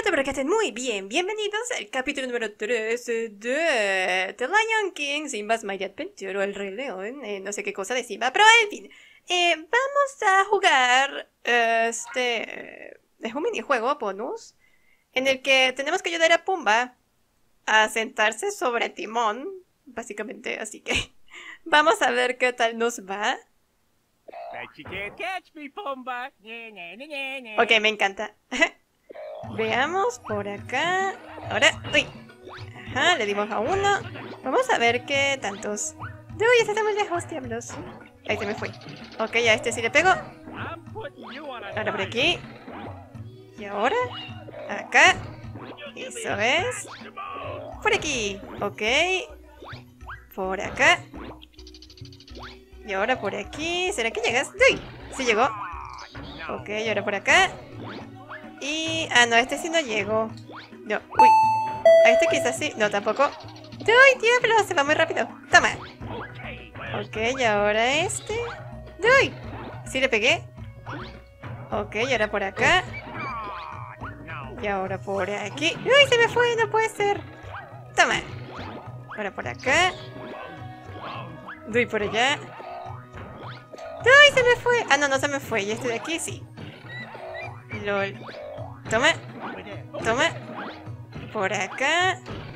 Hola, espero que estén muy bien. Bienvenidos al capítulo número 13 de The Lion King, Simba's Mighty Adventure, o El Rey León, no sé qué cosa de Simba, pero en fin. Vamos a jugar es un minijuego bonus en el que tenemos que ayudar a Pumba a sentarse sobre Timón, básicamente, así que vamos a ver qué tal nos va. Ok, me encanta. Veamos por acá. Ahora, uy. Ajá, le dimos a uno. Vamos a ver qué tantos. Uy, este está muy lejos, diablos. Ahí se me fue. Ok, a este sí le pego. Ahora por aquí. Y ahora, acá. Eso es. Por aquí. Ok. Por acá. Y ahora por aquí. ¿Será que llegas? ¡Uy! Sí llegó. Ok, y ahora por acá. Y... ah, no, este sí no llego. No, uy. A este quizás sí. No, tampoco. ¡Uy, diablo! Se va muy rápido. Toma. Ok, y ahora este. ¡Uy! Sí le pegué. Ok, y ahora por acá. Y ahora por aquí. ¡Uy, se me fue! No puede ser. Toma. Ahora por acá. ¡Uy, por allá! ¡Uy, se me fue! Ah, no, no se me fue. Y este de aquí sí. LOL. Toma. Toma. Por acá.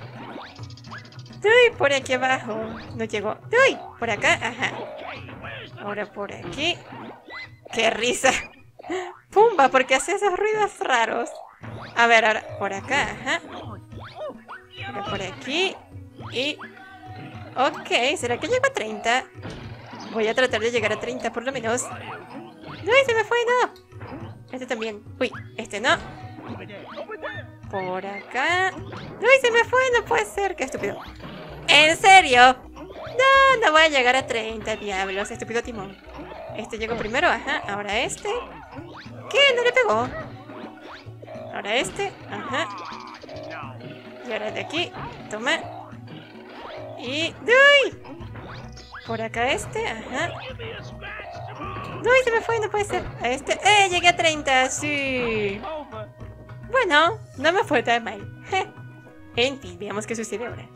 Uy, por aquí abajo. No llegó. Uy, por acá. Ajá. Ahora por aquí. ¡Qué risa! Pumba, porque hace esos ruidos raros. A ver, ahora por acá. Ajá. Ahora por aquí. Y... ok, ¿será que llego a 30? Voy a tratar de llegar a 30 por lo menos. ¡Uy, se me fue! ¡No! Este también. Uy, este no. Por acá. ¡Uy, se me fue! No puede ser. ¡Qué estúpido! ¿En serio? No, no voy a llegar a 30, diablos. Estúpido timón. Este llegó primero, ajá. Ahora este. ¿Qué? No le pegó. Ahora este, ajá. Y ahora de aquí. Toma. Y... ¡uy! Por acá este, ajá. ¡Uy, se me fue! No puede ser. A este... llegué a 30, sí. Bueno, no me fue tan mal. En fin, veamos qué sucede ahora.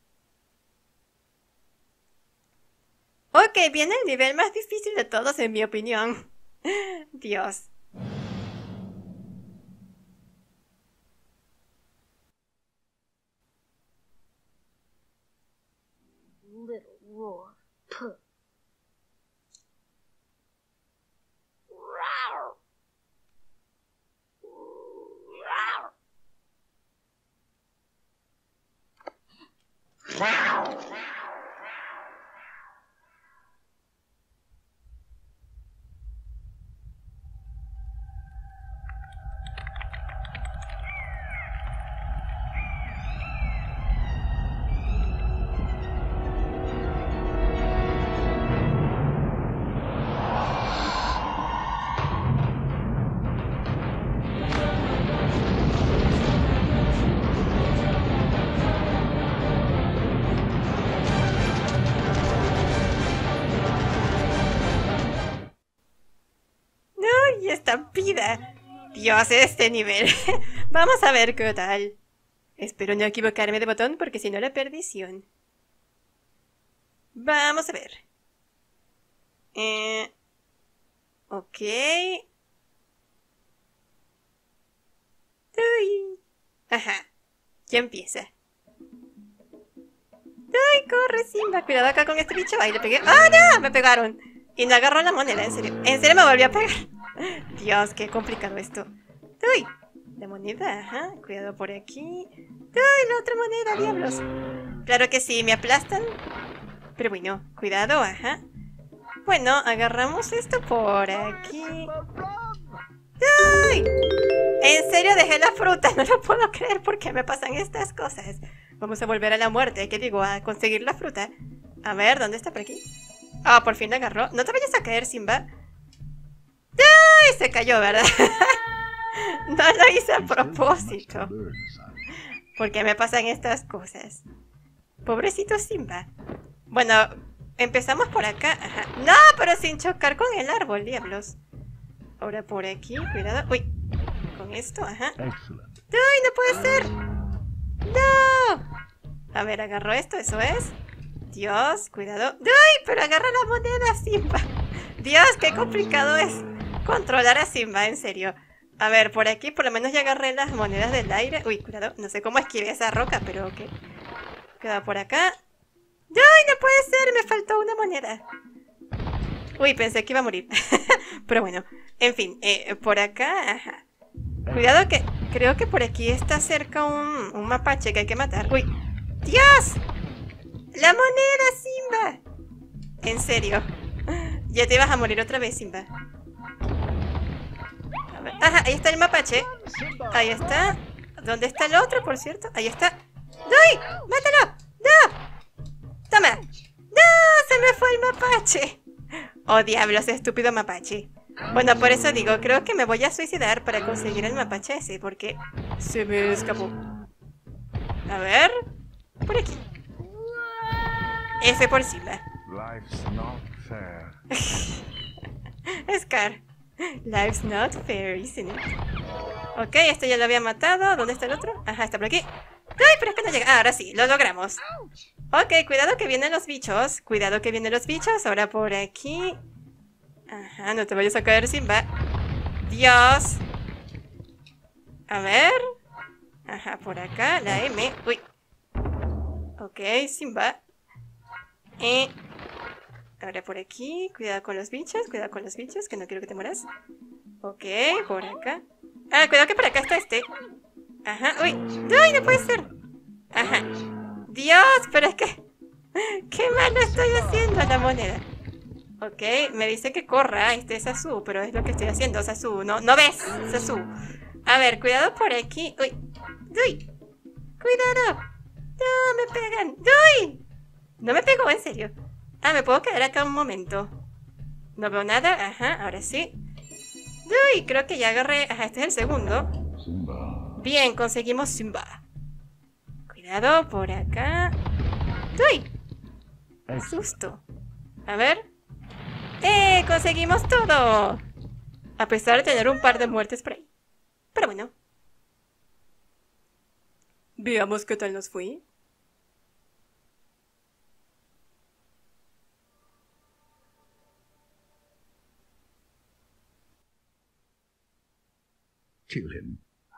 Ok, viene el nivel más difícil de todos, en mi opinión. Dios. Little roar, puh. ¡Uy, estampida! Dios, este nivel. Vamos a ver qué tal. Espero no equivocarme de botón porque si no la perdición. Vamos a ver. Ok. Uy. Ajá. Ya empieza. ¡Ay, corre, Simba! Cuidado acá con este bicho. Ahí le pegué. ¡Ah, no! Me pegaron. Y no agarró la moneda, en serio. En serio me volvió a pegar. Dios, qué complicado esto. ¡Uy! La moneda, ajá. Cuidado por aquí. ¡Uy, la otra moneda, diablos! Claro que sí, me aplastan. Pero bueno, cuidado, ajá. Bueno, agarramos esto por aquí. ¡Uy! En serio dejé la fruta. No lo puedo creer porque me pasan estas cosas. Vamos a volver a la muerte, ¿qué digo? A conseguir la fruta. A ver, ¿dónde está por aquí? Ah, por fin la agarró. No te vayas a caer, Simba. ¡Ay! Se cayó, ¿verdad? No lo hice a propósito. ¿Por qué me pasan estas cosas? Pobrecito Simba. Bueno, empezamos por acá. Ajá. No, pero sin chocar con el árbol, diablos. Ahora por aquí, cuidado. Uy, con esto, ajá. ¡Ay, no puede ser! ¡No! A ver, agarro esto, eso es. Dios, cuidado. ¡Ay, pero agarra la moneda, Simba! Dios, qué complicado es controlar a Simba, en serio. A ver, por aquí por lo menos ya agarré las monedas del aire. Uy, cuidado, no sé cómo esquivé esa roca, pero ok. Cuidado por acá. ¡Ay, no puede ser! Me faltó una moneda. Uy, pensé que iba a morir. Pero bueno, en fin, por acá, ajá. Cuidado que creo que por aquí está cerca un mapache que hay que matar. ¡Uy! ¡Dios! ¡La moneda, Simba! En serio. Ya te ibas a morir otra vez, Simba. A ver. Ajá, ahí está el mapache. Ahí está. ¿Dónde está el otro, por cierto? Ahí está. ¡Ay! ¡Mátalo! ¡No! ¡Toma! ¡No! ¡Se me fue el mapache! ¡Oh, diablos, estúpido mapache! Bueno, por eso digo, creo que me voy a suicidar para conseguir el mapache ese, porque se me escapó. A ver... Por aquí. F por Simba. Life's not fair. Scar. Life's not fair, isn't it? Ok, este ya lo había matado. ¿Dónde está el otro? Ajá, está por aquí. ¡Ay, pero es que no llega! Ah, ahora sí, lo logramos. Ok, cuidado que vienen los bichos. Cuidado que vienen los bichos. Ahora por aquí. Ajá, no te vayas a caer, Simba. Dios. A ver. Ajá, por acá, la M. Uy. Ok, Simba. Ahora por aquí. Cuidado con los bichos, que no quiero que te mueras. Ok, por acá. Ah, cuidado que por acá está este. Ajá, uy. ¡Ay, no puede ser! Ajá. Dios, pero es que... ¡Qué malo estoy haciendo la moneda! Ok, me dice que corra. Este es Sasu, pero es lo que estoy haciendo, Sasu. ¿No ves, Sasu? A ver, cuidado por aquí. ¡Uy! ¡Uy! ¡Cuidado! ¡No, me pegan! ¡Uy! No me pegó, en serio. Ah, me puedo quedar acá un momento. No veo nada. Ajá, ahora sí. ¡Uy! Creo que ya agarré... Ajá, este es el segundo. Bien, conseguimos Simba. Cuidado por acá. ¡Uy! ¡Qué susto! A ver. ¡Conseguimos todo! A pesar de tener un par de muertes por ahí. Pero bueno. Veamos qué tal nos fue. Kill him.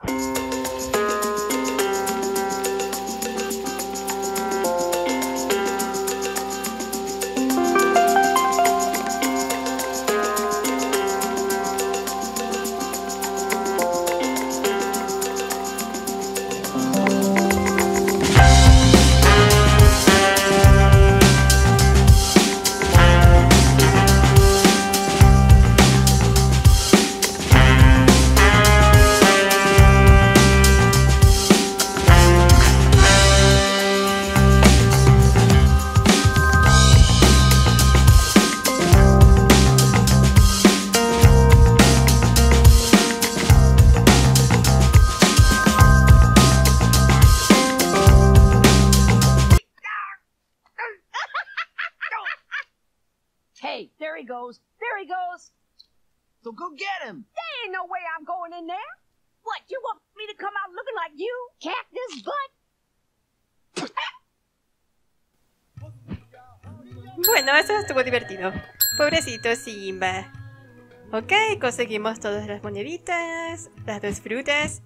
Hey, there he goes. There he goes. So go get him. There ain't no way I'm going in there. What, you want me to come out looking like you? Cactus butt? Bueno, eso estuvo divertido. Pobrecito Simba. Ok, conseguimos todas las moneditas, las 2 frutas.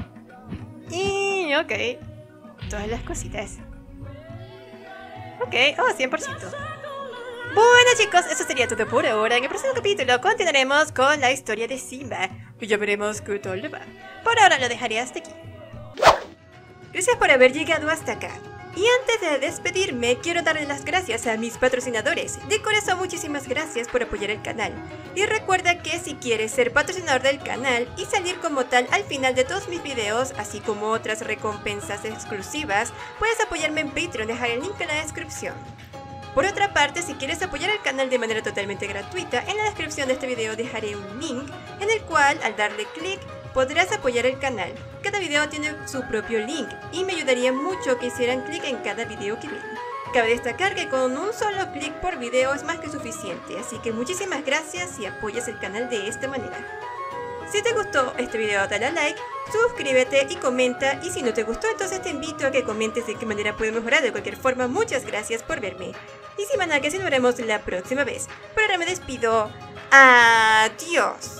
Y ok, todas las cositas. Ok, oh, 100%. Bueno chicos, eso sería todo por ahora. En el próximo capítulo continuaremos con la historia de Simba y ya veremos qué tal le va. Por ahora lo dejaré hasta aquí. Gracias por haber llegado hasta acá. Y antes de despedirme, quiero darle las gracias a mis patrocinadores. De corazón, muchísimas gracias por apoyar el canal. Y recuerda que si quieres ser patrocinador del canal y salir como tal al final de todos mis videos, así como otras recompensas exclusivas, puedes apoyarme en Patreon, dejar el link en la descripción. Por otra parte, si quieres apoyar el canal de manera totalmente gratuita, en la descripción de este video dejaré un link en el cual, al darle clic, podrás apoyar el canal. Cada video tiene su propio link y me ayudaría mucho que hicieran clic en cada video que ven. Cabe destacar que con un solo clic por video es más que suficiente, así que muchísimas gracias si apoyas el canal de esta manera. Si te gustó este video dale a like, suscríbete y comenta, y si no te gustó entonces te invito a que comentes de qué manera puedo mejorar. De cualquier forma, muchas gracias por verme. Y sin más nada que decir, nos veremos la próxima vez. Por ahora me despido. Adiós.